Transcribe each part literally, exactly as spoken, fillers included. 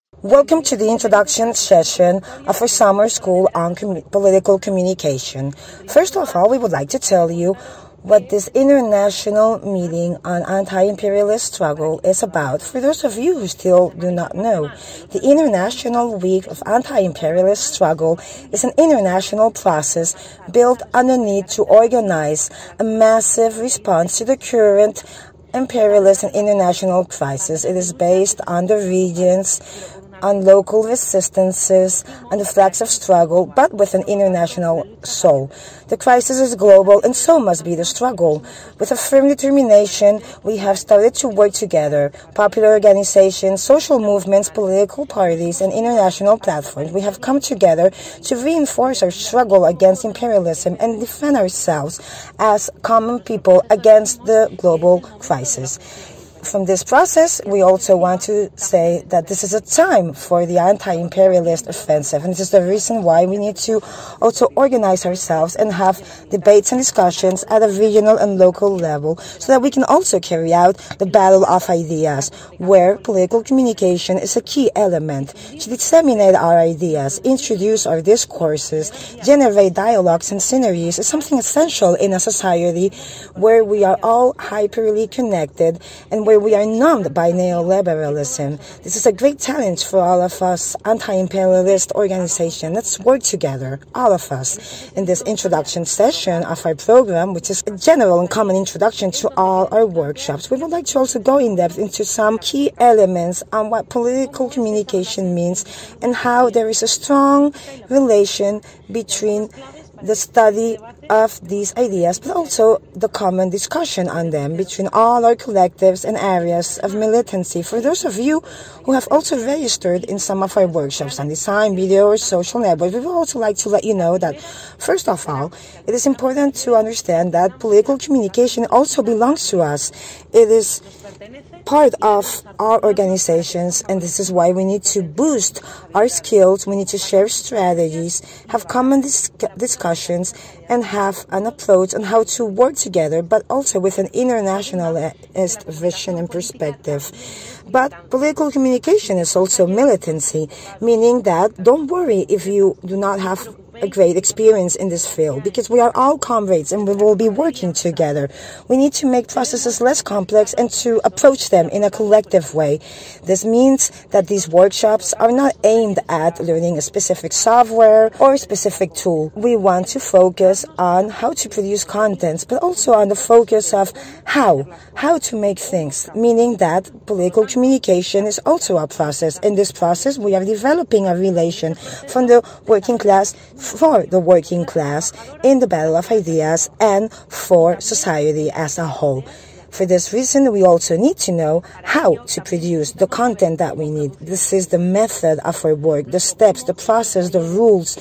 Welcome to the introduction session of our summer school on com political communication. First of all, we would like to tell you what this international meeting on anti-imperialist struggle is about. For those of you who still do not know, the International Week of Anti-Imperialist Struggle is an international process built on the need to organize a massive response to the current imperialist and international crisis. It is based on the regions, on local resistances, on the flags of struggle, but with an international soul. The crisis is global, and so must be the struggle. With a firm determination, we have started to work together. Popular organizations, social movements, political parties, and international platforms, we have come together to reinforce our struggle against imperialism and defend ourselves as common people against the global crisis. From this process, we also want to say that this is a time for the anti-imperialist offensive, and this is the reason why we need to also organize ourselves and have debates and discussions at a regional and local level so that we can also carry out the battle of ideas, where political communication is a key element to disseminate our ideas, introduce our discourses, generate dialogues and synergies is something essential in a society where we are all hyperly connected and where we are numbed by neoliberalism. This is a great challenge for all of us anti-imperialist organizations. Let's work together, all of us, in this introduction session of our program, which is a general and common introduction to all our workshops. We would like to also go in depth into some key elements on what political communication means and how there is a strong relation between the study of these ideas, but also the common discussion on them between all our collectives and areas of militancy. For those of you who have also registered in some of our workshops on design, video, or social networks, we would also like to let you know that, first of all, it is important to understand that political communication also belongs to us. It is part of our organizations, and this is why we need to boost our skills. We need to share strategies, have common dis discussions, and have an approach on how to work together, but also with an internationalist vision and perspective. But political communication is also militancy, meaning that don't worry if you do not have a great experience in this field, because we are all comrades and we will be working together. We need to make processes less complex and to approach them in a collective way. This means that these workshops are not aimed at learning a specific software or a specific tool. We want to focus on how to produce contents, but also on the focus of how, how to make things, meaning that political communication is also a process. In this process, we are developing a relation from the working class for the working class in the battle of ideas and for society as a whole. For this reason, we also need to know how to produce the content that we need. This is the method of our work, the steps, the process, the rules,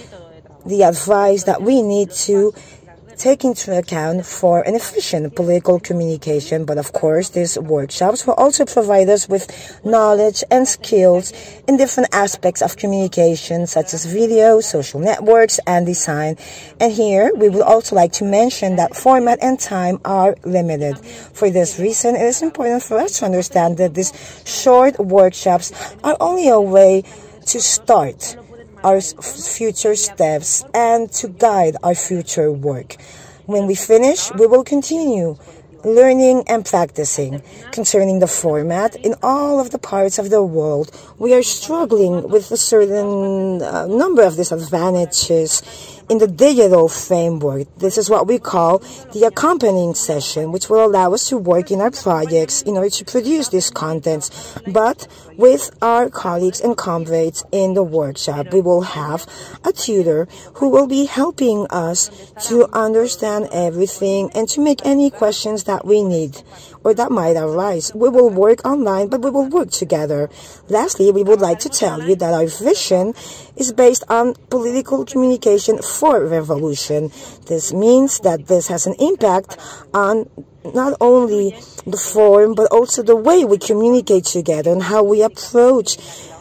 the advice that we need to take into account for an efficient political communication. But of course, these workshops will also provide us with knowledge and skills in different aspects of communication, such as video, social networks, and design. And here, we would also like to mention that format and time are limited. For this reason, it is important for us to understand that these short workshops are only a way to start our future steps and to guide our future work. When we finish, we will continue learning and practicing. Concerning the format, in all of the parts of the world, we are struggling with a certain uh, number of disadvantages in the digital framework. This is what we call the accompanying session, which will allow us to work in our projects in order to produce these contents. But with our colleagues and comrades in the workshop, we will have a tutor who will be helping us to understand everything and to make any questions that we need or that might arise. We will work online, but we will work together. Lastly, we would like to tell you that our vision is based on political communication for revolution. This means that this has an impact on not only the form, but also the way we communicate together and how we approach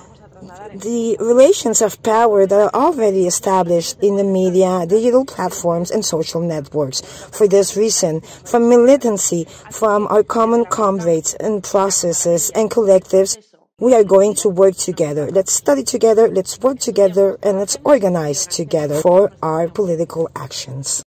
the relations of power that are already established in the media, digital platforms, and social networks. For this reason, from militancy, from our common comrades and processes and collectives, We are going to work together. Let's study together, let's work together, and let's organize together for our political actions.